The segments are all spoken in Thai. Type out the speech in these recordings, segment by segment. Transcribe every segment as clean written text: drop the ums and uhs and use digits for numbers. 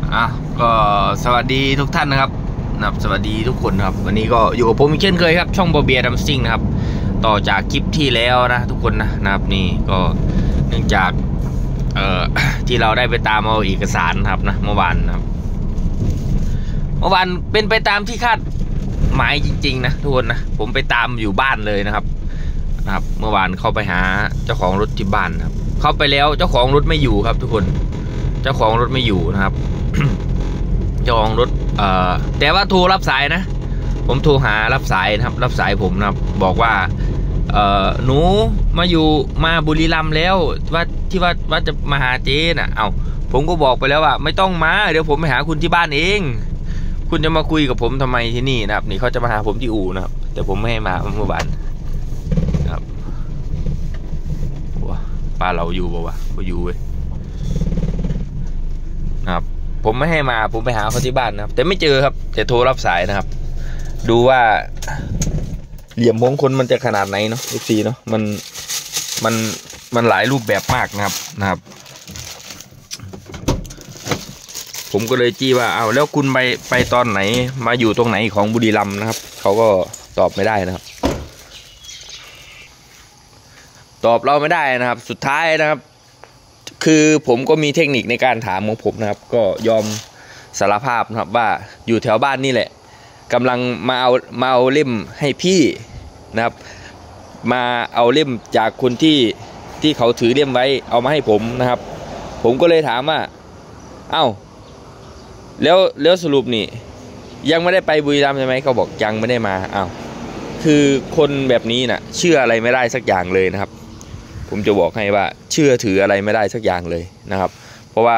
อ่ะก็สวัสดีทุกท่านนะครับสวัสดีทุกคนครับวันนี้ก็อยู่กับผมอีกเช่นเคยครับช่องบอเบียดัมซิ่งนะครับต่อจากคลิปที่แล้วนะทุกคนนะครับนี่ก็เนื่องจากที่เราได้ไปตามเอาเอกสารครับนะเมื่อวานนะครับเมื่อวานเป็นไปตามที่คาดหมายจริงๆนะทุกคนนะผมไปตามอยู่บ้านเลยนะครับเมื่อวานเข้าไปหาเจ้าของรถที่บ้านครับเข้าไปแล้วเจ้าของรถไม่อยู่ครับทุกคนเจ้าของรถไม่อยู่นะครับ เจ้าของรถแต่ว่าโทรรับสายนะผมโทรหารับสายนะครับรับสายผมนะครับบอกว่าหนูมาบุรีรัมย์แล้วว่าจะมาหาเจ๊น่ะผมก็บอกไปแล้วว่าไม่ต้องมาเดี๋ยวผมไปหาคุณที่บ้านเองคุณจะมาคุยกับผมทำไมที่นี่นะครับนี่เขาจะมาหาผมที่อู่นะครับแต่ผมไม่ให้มาเมื่อวานครับป้าเราอยู่ป่าวะก็อยู่เว้ยนะครับผมไม่ให้มาผมไปหาเขาที่บ้านนะครับแต่ไม่เจอครับแต่โทรรับสายนะครับดูว่าเหลี่ยมมงคลมันจะขนาดไหนเนาะFCเนาะมันหลายรูปแบบมากนะครับผมก็เลยจี้ว่าแล้วคุณไปตอนไหนมาอยู่ตรงไหนของบุรีรัมย์นะครับเขาก็ตอบไม่ได้นะครับตอบเราไม่ได้นะครับสุดท้ายนะครับคือผมก็มีเทคนิคในการถามของผมนะครับก็ยอมสารภาพนะครับว่าอยู่แถวบ้านนี่แหละกำลังมาเอาเล่มให้พี่นะครับมาเอาเล่มจากคนที่เขาถือเล่มไว้เอามาให้ผมนะครับผมก็เลยถามว่าแล้วสรุปนี่ยังไม่ได้ไปบุรีรัมย์ใช่ไหมเขาบอกยังไม่ได้มาคือคนแบบนี้น่ะเชื่ออะไรไม่ได้สักอย่างเลยนะครับผมจะบอกให้ว่าเชื่อถืออะไรไม่ได้สักอย่างเลยนะครับเพราะว่า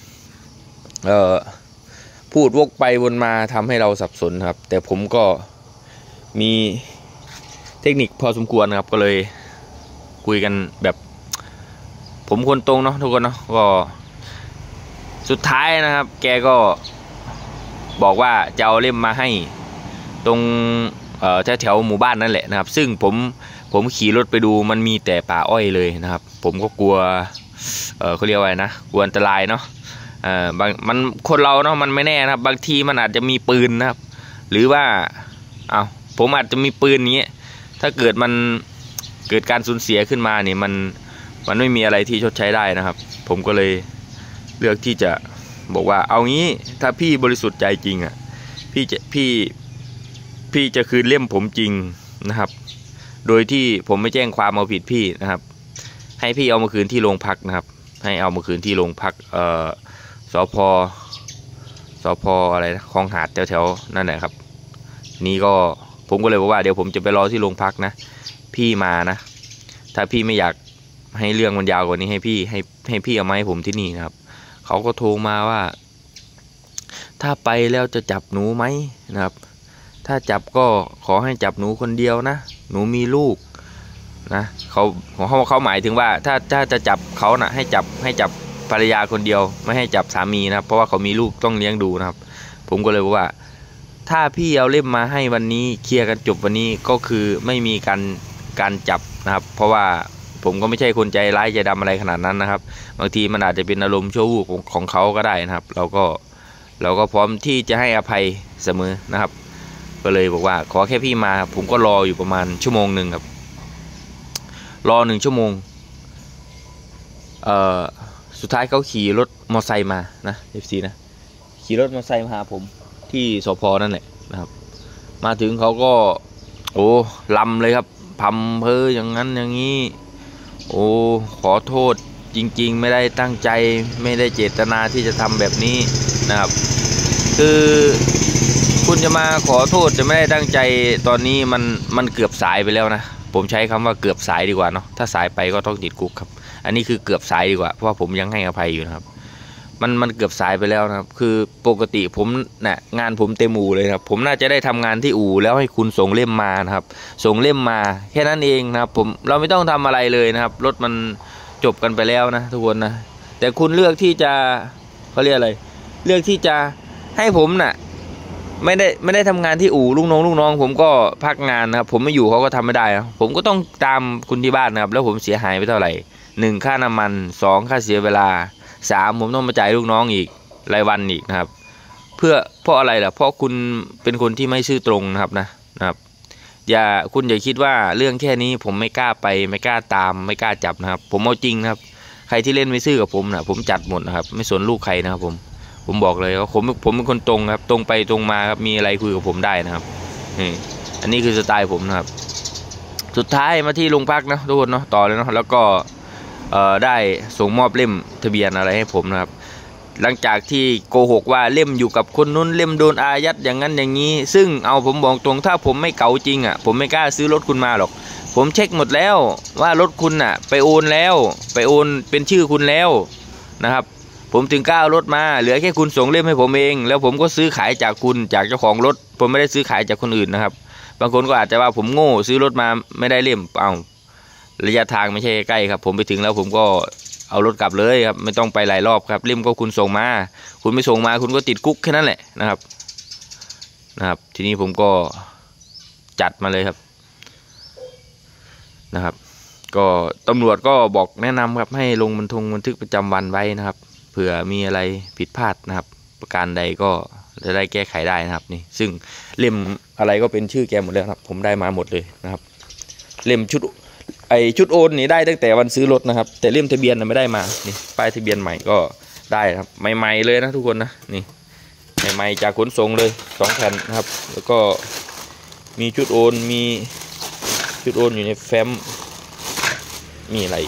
พูดวกไปวนมาทำให้เราสับสนครับแต่ผมก็มีเทคนิคพอสมควรครับก็เลยคุยกันแบบผมคนตรงเนาะทุกคนเนาะก็สุดท้ายนะครับแกก็บอกว่าจะเอาเล่มมาให้ตรงแถวหมู่บ้านนั่นแหละนะครับซึ่งผมขี่รถไปดูมันมีแต่ป่าอ้อยเลยนะครับผมก็กลัวเขาเรียกว่าไงนะกลัวอันตรายเนาะมันคนเราเนาะมันไม่แน่นะครับบางทีมันอาจจะมีปืนนะครับหรือว่าผมอาจจะมีปืนนี้ถ้าเกิดมันเกิดการสูญเสียขึ้นมาเนี่ยมันไม่มีอะไรที่ชดใช้ได้นะครับผมก็เลยเลือกที่จะบอกว่าเอางี้ถ้าพี่บริสุทธิ์ใจจริงพี่จะคืนเล่มผมจริงนะครับโดยที่ผมไม่แจ้งความเอาผิดพี่นะครับให้พี่เอามาคืนที่โรงพักนะครับให้เอามาคืนที่โรงพักสพอะไรนะคลองหาดแถวนั่นแหละครับนี่ก็ผมก็เลยบอกว่าเดี๋ยวผมจะไปรอที่โรงพักนะพี่มานะถ้าพี่ไม่อยากให้เรื่องมันยาวกว่านี้ให้พี่เอามาให้ผมที่นี่นะครับเขาก็โทรมาว่าถ้าไปแล้วจะจับหนูไหมนะครับถ้าจับก็ขอให้จับหนูคนเดียวนะหนูมีลูกนะเขาหมายถึงว่าถ้าจะจับเขานะให้จับภรรยาคนเดียวไม่ให้จับสามีนะครับเพราะว่าเขามีลูกต้องเลี้ยงดูนะครับผมก็เลยบอกว่าถ้าพี่เอาเล่มมาให้วันนี้เคลียร์กันจบวันนี้ก็คือไม่มีการจับนะครับเพราะว่าผมก็ไม่ใช่คนใจร้ายใจดำอะไรขนาดนั้นนะครับบางทีมันอาจจะเป็นอารมณ์ชั่ววูบของเขาก็ได้นะครับเราก็พร้อมที่จะให้อภัยเสมอนะครับก็เลยบอกว่าขอแค่พี่มาผมก็รออยู่ประมาณชั่วโมงหนึ่งครับรอ1 ชั่วโมงสุดท้ายเขาขี่รถมอเตอร์ไซค์มานะ FC นะขี่รถมอเตอร์ไซค์มาหาผมที่สพนั่นแหละนะครับมาถึงเขาก็ลำเลยครับพำเพ้ออย่างนั้นอย่างนี้ขอโทษจริงๆไม่ได้ตั้งใจไม่ได้เจตนาที่จะทำแบบนี้นะครับคือคุณจะมาขอโทษจะไม่ได้ตั้งใจตอนนี้มันเกือบสายไปแล้วนะผมใช้คำว่าเกือบสายดีกว่าเนาะถ้าสายไปก็ต้องติดคุกครับอันนี้คือเกือบสายดีกว่าเพราะว่าผมยังให้อภัยอยู่นะครับมันเกือบสายไปแล้วนะครับคือปกติผมงานผมเต็มอู่เลยครับผมน่าจะได้ทำงานที่อู่แล้วให้คุณส่งเล่มมานะครับส่งเล่มมาแค่นั้นเองนะครับเราไม่ต้องทำอะไรเลยนะครับรถมันจบกันไปแล้วนะทุกคนนะแต่คุณเลือกที่จะเขาเรียกอะไรเลือกที่จะให้ผมไม่ได้ทำงานที่อู่ลูกน้องผมก็พักงานนะครับผมไม่อยู่เขาก็ทำไม่ได้นะผมก็ต้องตามคุณที่บ้านนะครับแล้วผมเสียหายไปเท่าไหร่1ค่าน้ำมัน2ค่าเสียเวลา3ผมต้องมาจ่ายลูกน้องอีกรายวันอีกนะครับเพราะอะไรล่ะเพราะคุณเป็นคนที่ไม่ซื่อตรงนะครับคุณอย่าคิดว่าเรื่องแค่นี้ผมไม่กล้าไปไม่กล้าตามไม่กล้าจับนะครับผมเอาจริงนะครับใครที่เล่นไม่ซื่อกับผมนะผมจัดหมดนะครับไม่สนลูกใครนะครับผมบอกเลยว่าผมเป็นคนตรงครับตรงไปตรงมาครับมีอะไรคุยกับผมได้นะครับอันนี้คือสไตล์ผมนะครับสุดท้ายมาที่โรงพักนะทุกคนเนาะต่อเลยเนาะแล้วก็ได้ส่งมอบเล่มทะเบียนอะไรให้ผมนะครับหลังจากที่โกหกว่าเล่มอยู่กับคนนู้นเล่มโดนอายัดอย่างนั้นอย่างนี้ซึ่งผมบอกตรงถ้าผมไม่เก๋าจริงผมไม่กล้าซื้อรถคุณมาหรอกผมเช็คหมดแล้วว่ารถคุณไปโอนแล้วไปโอนเป็นชื่อคุณแล้วนะครับผมถึงกล้ารถมาเหลือแค่คุณส่งเล่มให้ผมเองแล้วผมก็ซื้อขายจากคุณจากเจ้าของรถผมไม่ได้ซื้อขายจากคนอื่นนะครับบางคนก็อาจจะว่าผมโง่ซื้อรถมาไม่ได้เล่มระยะทางไม่ใช่ใกล้ครับผมไปถึงแล้วผมก็เอารถกลับเลยครับไม่ต้องไปหลายรอบครับเล่มก็คุณส่งมาคุณไม่ส่งมาคุณก็ติดคุกแค่นั้นแหละนะครับทีนี้ผมก็จัดมาเลยครับนะครับก็ตำรวจก็บอกแนะนำครับให้ลงบันทึกประจำวันไว้นะครับเผื่อมีอะไรผิดพลาดนะครับประการใดก็จะได้แก้ไขได้นะครับนี่ซึ่งเล่มอะไรก็เป็นชื่อแกหมดแล้วครับผมได้มาหมดเลยนะครับเล่มชุดโอนนี่ได้ตั้งแต่วันซื้อรถนะครับแต่เล่มทะเบียนไม่ได้มานี่ป้ายทะเบียนใหม่ก็ได้ครับใหม่ๆเลยนะทุกคนนะนี่ใหม่ๆจากขนส่งเลย2 แผ่นนะครับแล้วก็มีชุดโอนมีชุดโอนอยู่ในแฟ้มมีอะไร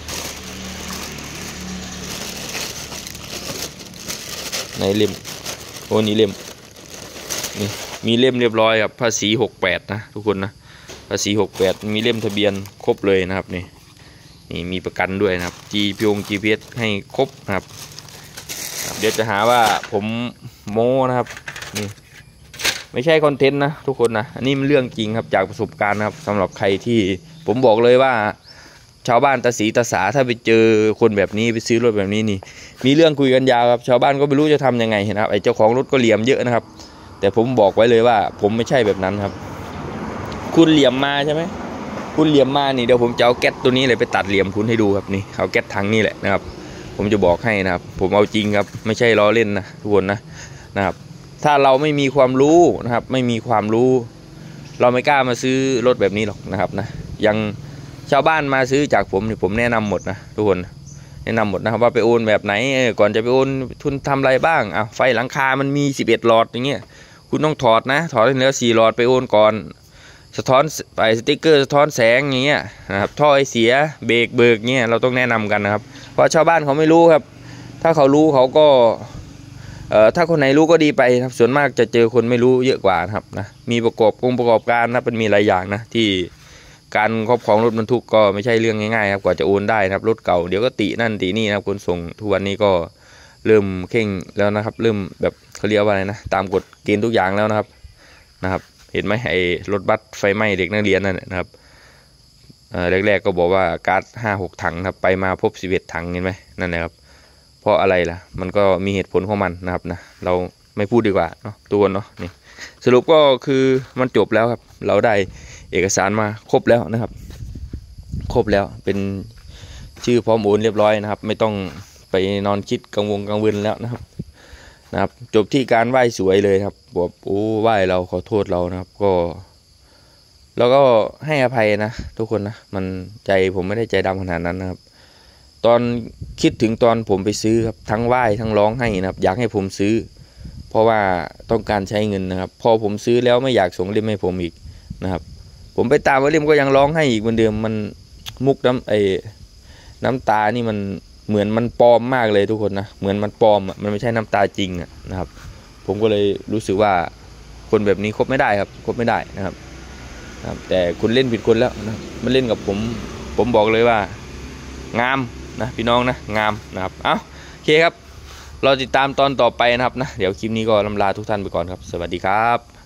ในเล่มโอ้นี่เล่มนี่มีเล่มเรียบร้อยครับภาษี68นะทุกคนนะภาษี68มีเล่มทะเบียนครบเลยนะครับนี่มีประกันด้วยนะครับ GPS ให้ครบนะครับเดี๋ยวจะหาว่าผมโม้นะครับนี่ไม่ใช่คอนเทนต์นะทุกคนนะอันนี้มันเรื่องจริงครับจากประสบการณ์นะครับสำหรับใครที่ผมบอกเลยว่าชาวบ้านตาสีตาสาถ้าไปเจอคนแบบนี้ไปซื้อรถแบบนี้นี่มีเรื่องคุยกันยาวครับชาวบ้านก็ไม่รู้จะทำยังไงนะครับไอ้เจ้าของรถก็เหลี่ยมเยอะนะครับแต่ผมบอกไว้เลยว่าผมไม่ใช่แบบนั้นครับคุณเหลี่ยมมาใช่ไหมคุณเหลี่ยมมานี่เดี๋ยวผมจะเอาแก๊สตัวนี้เลยไปตัดเหลี่ยมคุณให้ดูครับนี่เอาแก๊สถังนี่แหละนะครับผมจะบอกให้นะครับผมเอาจริงครับไม่ใช่ล้อเล่นนะทุกคนนะครับถ้าเราไม่มีความรู้นะครับไม่มีความรู้เราไม่กล้ามาซื้อรถแบบนี้หรอกนะครับนะยังชาวบ้านมาซื้อจากผมผมแนะนำหมดนะทุกคนแนะนำหมดนะครับว่าไปโอนแบบไหนก่อนจะไปโอนทุนทำอะไรบ้างไฟหลังคามันมี11 หลอดอย่างเงี้ยคุณต้องถอดให้เหลือ4 หลอดไปโอนก่อนสะท้อนไปสติ๊กเกอร์สะท้อนแสงอย่างเงี้ยนะครับท่อไอเสียเบรกเบิกเงี้ยเราต้องแนะนำกันนะครับเพราะชาวบ้านเขาไม่รู้ครับถ้าเขารู้เขาก็ถ้าคนไหนรู้ก็ดีไปครับส่วนมากจะเจอคนไม่รู้เยอะกว่าครับนะมีประกอบการนะมันมีหลายอย่างนะที่การครอบครองรถบรรทุกก็ไม่ใช่เรื่องง่ายๆครับกว่าจะโอนได้นะครับรถเก่าเดี๋ยวก็ตินั่นตินี่นะครับขนส่งทุกวันนี้ก็เริ่มเข่งแล้วนะครับเริ่มแบบเขาเรียกว่าอะไรนะตามกฎเกณฑ์ทุกอย่างแล้วนะครับเห็นไหมไอ้รถบัสไฟไหม้เด็กนักเรียนนั่นนะครับแรกๆก็บอกว่าก๊าซ5-6 ถังครับไปมาพบ11 ถังเห็นไหมนั่นแหละครับเพราะอะไรล่ะมันก็มีเหตุผลของมันนะครับนะเราไม่พูดดีกว่าเนาะตัวเนาะนี่สรุปก็คือมันจบแล้วครับเราได้เอกสารมาครบแล้วนะครับครบแล้วเป็นชื่อพร้อมโอนเรียบร้อยนะครับไม่ต้องไปนอนคิดกังวลแล้วนะครับจบที่การไหว้สวยเลยครับบอกโอ้ไหว้เราขอโทษเรานะครับก็แล้วก็ให้อภัยนะทุกคนนะมันใจผมไม่ได้ใจดำขนาดนั้นนะครับตอนคิดถึงตอนผมไปซื้อครับทั้งไหว้ทั้งร้องให้นะครับอยากให้ผมซื้อเพราะว่าต้องการใช้เงินนะครับพอผมซื้อแล้วไม่อยากส่งเล่มให้ผมอีกนะครับผมไปตามว่าเล่มก็ยังร้องให้อีกเหมือนเดิมมันมุกน้ำตานี่มันเหมือนมันปลอมมากเลยทุกคนนะเหมือนมันปลอมมันไม่ใช่น้ำตาจริงนะครับผมก็เลยรู้สึกว่าคนแบบนี้คบไม่ได้ครับคบไม่ได้นะครับแต่คุณเล่นผิดคนแล้วนะมันเล่นกับผมบอกเลยว่างามนะพี่น้องนะงามนะครับโอเคครับเราติดตามตอนต่อไปนะครับนะเดี๋ยวคลิปนี้ก็ลำลาทุกท่านไปก่อนครับสวัสดีครับ